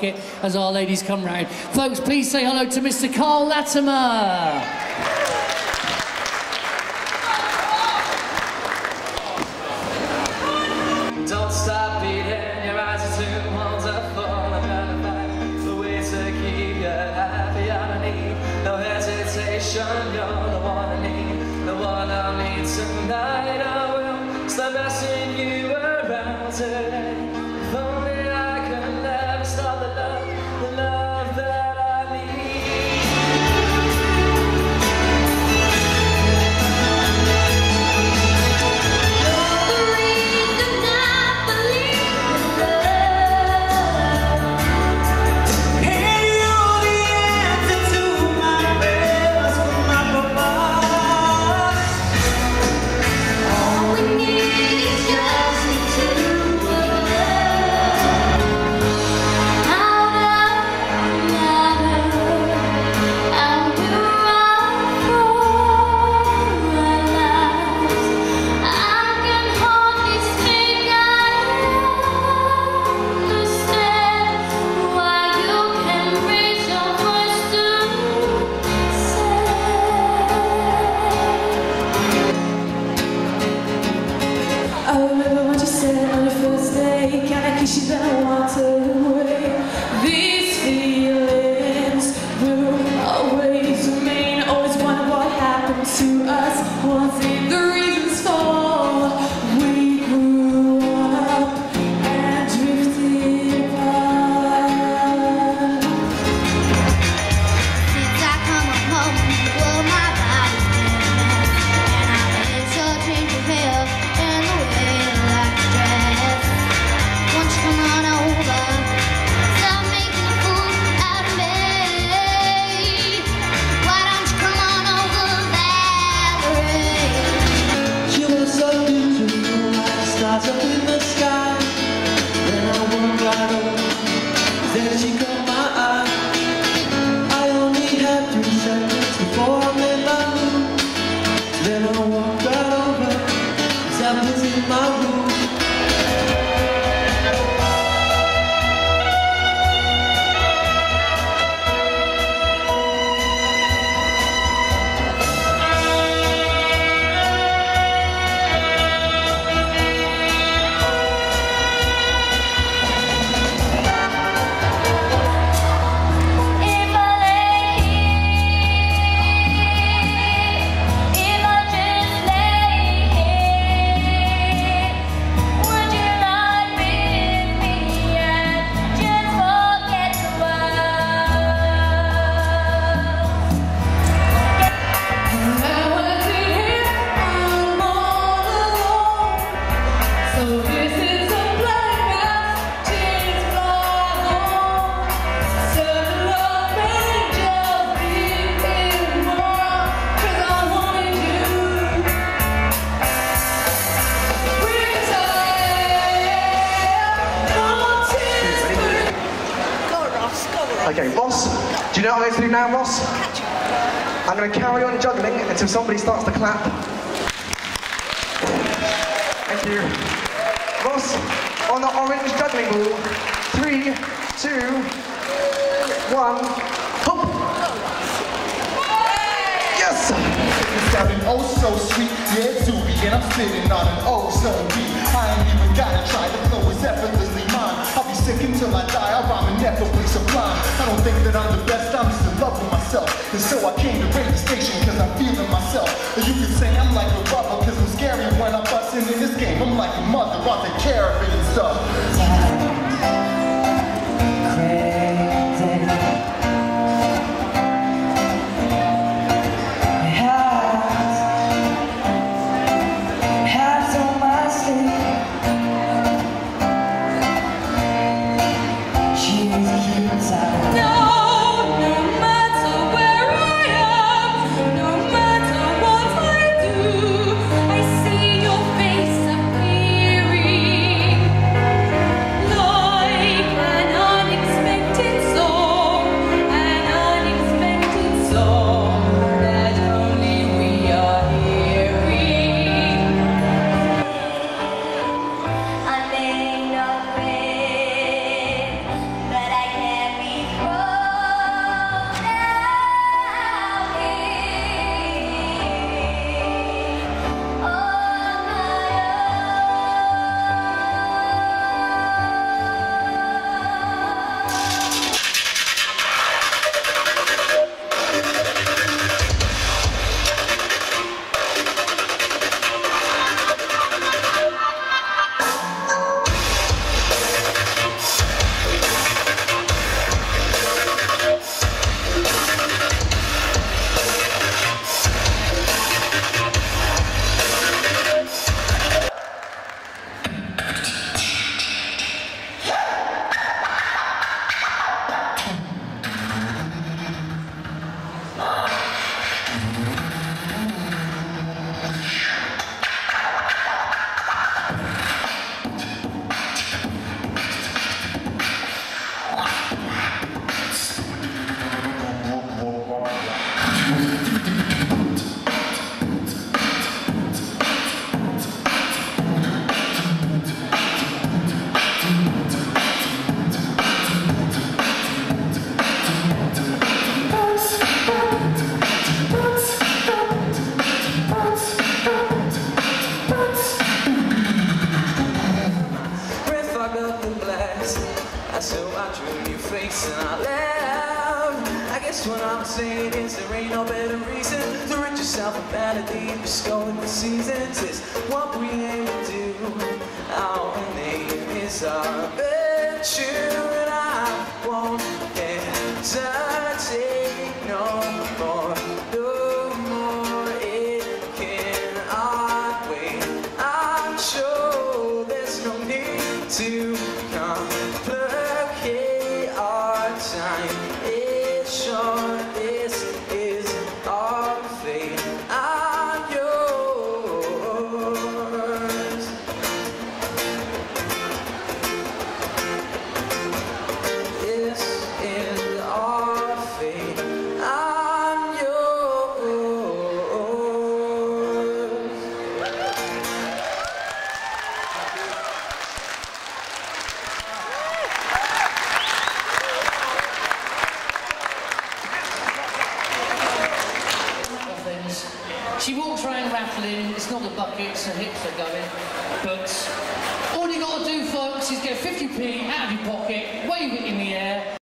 pocket as our ladies come round. Folks, please say hello to Mr. Carl Latimer. Don't stop beating, your eyes are too wonderful. I'm gonna find the way to keep you happy. I don't need no hesitation. You're the one I need, the one I need tonight. I will stop asking you around today. If only I could never stop the love that I need. She don't want to away. These feelings will always remain. Always wonder what happened to us. Was it the reasons for we grew up and drifted apart? Since I come home, well, my body's been and I made such change of hair and the way I like to dress. Won't you come on over? Stop making a fool out of me. Why don't you come on over, Valerie? She was so beautiful, like the stars up in the sky. Then I walked right over, then she caught my eye. I only had 3 seconds before I made my move. Then I walked right over, 'cause I was in my room. Okay, Ross, do you know what I'm going to do now, Ross? I'm going to carry on juggling until somebody starts to clap. Thank you. Ross, on the orange juggling ball. 3, 2, 1, hop! Yes! It's sounding oh so sweet, yeah, Doobie, and I'm sitting on an oh so beat. I ain't even gotta try, the flow is effortlessly mine. I'll be sick until I die, I rhyme ineffably sublime. I don't think that I'm the best, I'm just in love with myself. And so I came to raise the station, cause I'm feeling myself. And you could say I'm like a rubber, cause I'm scary when I'm busting in this game. I'm like a mother, I'll take care of it and stuff. I'm saying is there ain't no better reason to rid yourself of vanity. Just go with the seasons. It's what we aim to do. Our name is our venture, and I won't hesitate no more. No more, it cannot wait. I'm sure there's no need to complicate our time. It's short, this is our fate. I'm yours. This is our fate. I'm yours. Things. She walks around rattling. It's not the buckets, her hips are going. But all you got to do, folks, is get 50p out of your pocket, wave it in the air.